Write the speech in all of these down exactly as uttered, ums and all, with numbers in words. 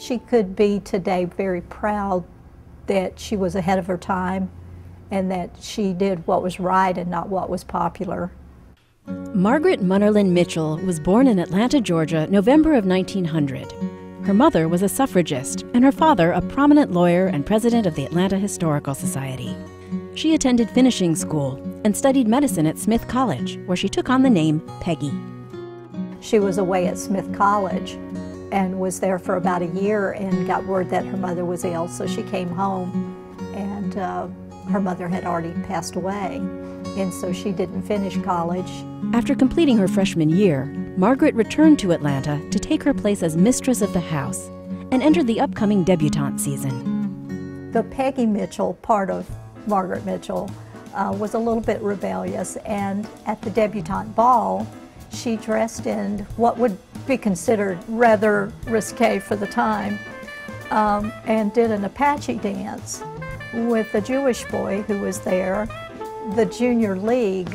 she could be today very proud that she was ahead of her time and that she did what was right and not what was popular. Margaret Munnerlyn Mitchell was born in Atlanta, Georgia, November of nineteen hundred. Her mother was a suffragist and her father a prominent lawyer and president of the Atlanta Historical Society. She attended finishing school and studied medicine at Smith College, where she took on the name Peggy. She was away at Smith College and was there for about a year and got word that her mother was ill, so she came home, and uh, her mother had already passed away, and so she didn't finish college. After completing her freshman year, Margaret returned to Atlanta to take her place as mistress of the house and entered the upcoming debutante season. The Peggy Mitchell part of Margaret Mitchell uh, was a little bit rebellious, and at the debutante ball, she dressed in what would be considered rather risque for the time, um, and did an Apache dance with a Jewish boy who was there. The junior league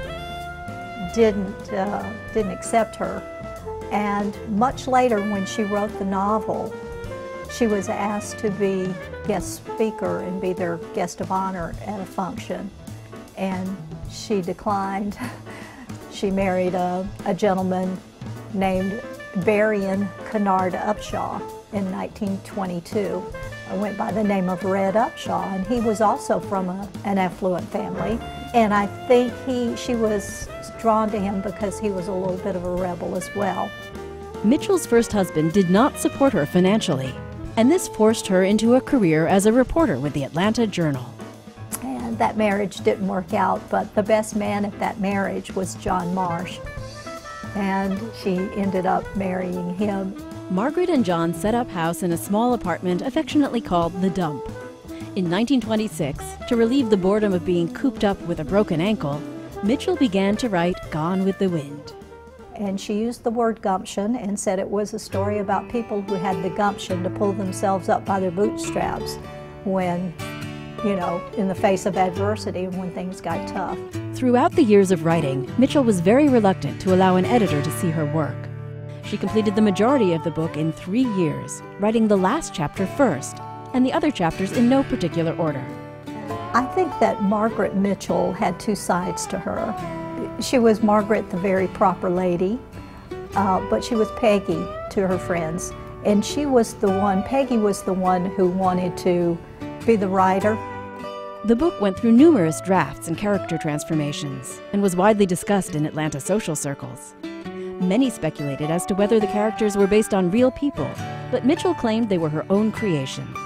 didn't, uh, didn't accept her, and much later when she wrote the novel, she was asked to be guest speaker and be their guest of honor at a function, and she declined. She married a, a gentleman named Berrien Kennard Upshaw in nineteen twenty-two. I went by the name of Red Upshaw, and he was also from a, an affluent family. And I think he, she was drawn to him because he was a little bit of a rebel as well. Mitchell's first husband did not support her financially, and this forced her into a career as a reporter with the Atlanta Journal. And that marriage didn't work out, but the best man at that marriage was John Marsh, and she ended up marrying him. Margaret and John set up house in a small apartment affectionately called The Dump. In nineteen twenty-six, to relieve the boredom of being cooped up with a broken ankle, Mitchell began to write Gone with the Wind. And she used the word gumption and said it was a story about people who had the gumption to pull themselves up by their bootstraps when, you know, in the face of adversity and when things got tough. Throughout the years of writing, Mitchell was very reluctant to allow an editor to see her work. She completed the majority of the book in three years, writing the last chapter first, and the other chapters in no particular order. I think that Margaret Mitchell had two sides to her. She was Margaret, the very proper lady, uh, but she was Peggy to her friends. And she was the one, Peggy was the one who wanted to be the writer. The book went through numerous drafts and character transformations and was widely discussed in Atlanta social circles. Many speculated as to whether the characters were based on real people, but Mitchell claimed they were her own creations.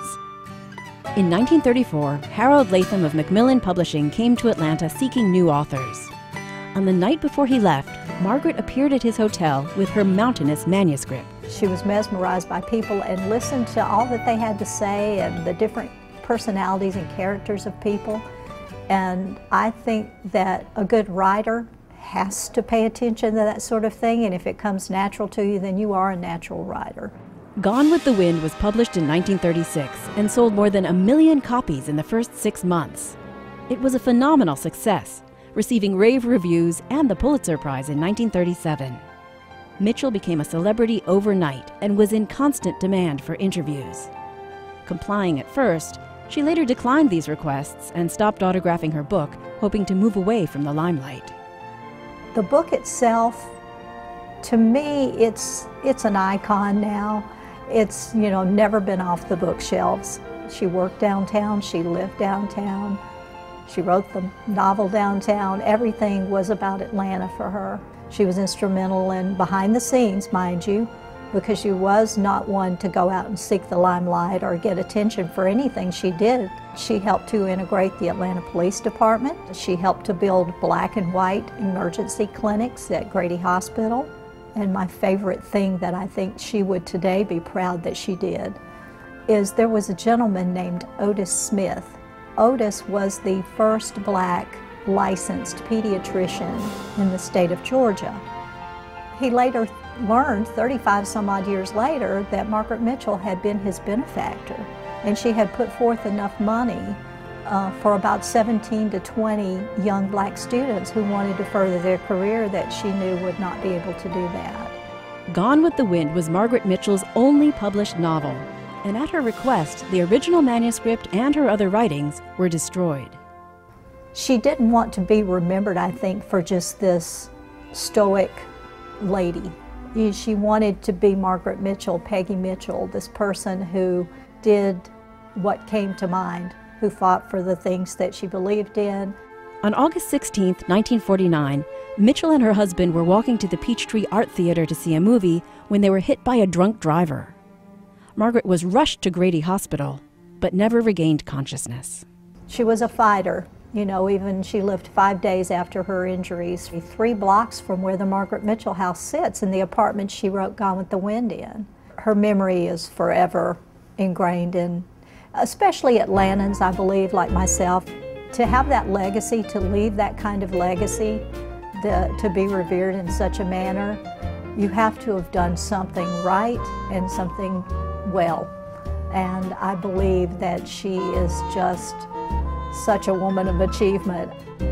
In nineteen thirty-four, Harold Latham of Macmillan Publishing came to Atlanta seeking new authors. On the night before he left, Margaret appeared at his hotel with her mountainous manuscript. She was mesmerized by people and listened to all that they had to say and the different personalities and characters of people. And I think that a good writer has to pay attention to that sort of thing, and if it comes natural to you, then you are a natural writer. Gone with the Wind was published in nineteen thirty-six and sold more than a million copies in the first six months. It was a phenomenal success, receiving rave reviews and the Pulitzer Prize in nineteen thirty-seven. Mitchell became a celebrity overnight and was in constant demand for interviews. Complying at first, she later declined these requests and stopped autographing her book, hoping to move away from the limelight. The book itself, to me, it's, it's an icon now. It's, you know, never been off the bookshelves. She worked downtown, she lived downtown, she wrote the novel downtown. Everything was about Atlanta for her. She was instrumental in behind the scenes, mind you, because she was not one to go out and seek the limelight or get attention for anything she did. She helped to integrate the Atlanta Police Department. She helped to build black and white emergency clinics at Grady Hospital. And my favorite thing that I think she would today be proud that she did is there was a gentleman named Otis Smith. Otis was the first black licensed pediatrician in the state of Georgia. He later learned, thirty-five some odd years later, that Margaret Mitchell had been his benefactor, and she had put forth enough money uh, for about seventeen to twenty young black students who wanted to further their career that she knew would not be able to do that. Gone with the Wind was Margaret Mitchell's only published novel, and at her request, the original manuscript and her other writings were destroyed. She didn't want to be remembered, I think, for just this stoic lady. She wanted to be Margaret Mitchell, Peggy Mitchell, this person who did what came to mind, who fought for the things that she believed in. On August sixteenth, nineteen forty-nine, Mitchell and her husband were walking to the Peachtree Art Theater to see a movie when they were hit by a drunk driver. Margaret was rushed to Grady Hospital, but never regained consciousness. She was a fighter. You know, even she lived five days after her injuries, three blocks from where the Margaret Mitchell house sits, in the apartment she wrote Gone with the Wind in. Her memory is forever ingrained in, especially Atlantans, I believe, like myself. To have that legacy, to leave that kind of legacy, the, to be revered in such a manner, you have to have done something right and something well. And I believe that she is just such a woman of achievement.